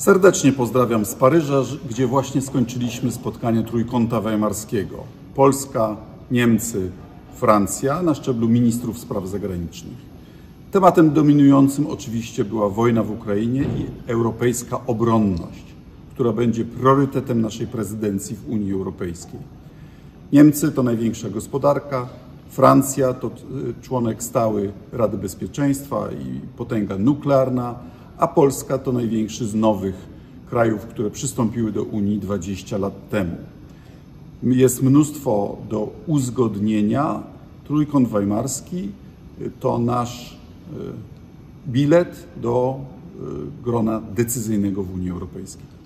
Serdecznie pozdrawiam z Paryża, gdzie właśnie skończyliśmy spotkanie Trójkąta Weimarskiego. Polska, Niemcy, Francja na szczeblu ministrów spraw zagranicznych. Tematem dominującym oczywiście była wojna w Ukrainie i europejska obronność, która będzie priorytetem naszej prezydencji w Unii Europejskiej. Niemcy to największa gospodarka, Francja to członek stały Rady Bezpieczeństwa i potęga nuklearna, a Polska to największy z nowych krajów, które przystąpiły do Unii 20 lat temu. Jest mnóstwo do uzgodnienia. Trójkąt Weimarski to nasz bilet do grona decyzyjnego w Unii Europejskiej.